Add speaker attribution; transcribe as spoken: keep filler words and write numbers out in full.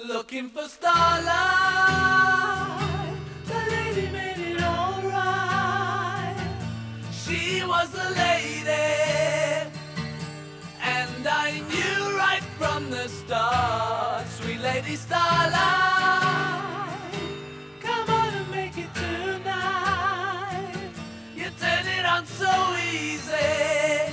Speaker 1: Looking for Starlight, the lady made it alright. She was the lady, and I knew right from the start. Sweet Lady Starlight, come on and make it tonight. You turn it on so easy.